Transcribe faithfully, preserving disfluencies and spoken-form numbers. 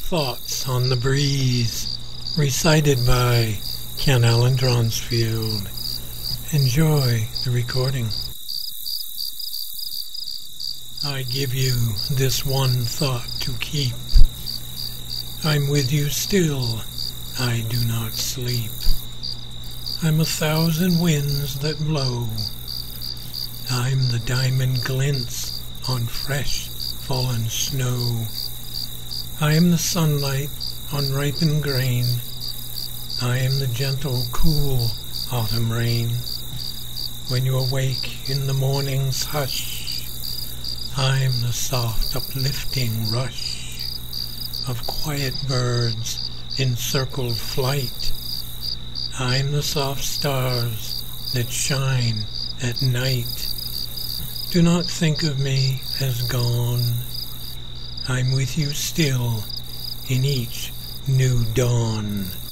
Thoughts on the Breeze, recited by Ken Allen Dronsfield. Enjoy the recording. I give you this one thought to keep. I'm with you still, I do not sleep. I'm a thousand winds that blow. I'm the diamond glints on fresh fallen snow. I am the sunlight on ripened grain. I am the gentle, cool autumn rain. When you awake in the morning's hush, I am the soft, uplifting rush of quiet birds in circled flight. I am the soft stars that shine at night. Do not think of me as gone. I'm with you still in each new dawn.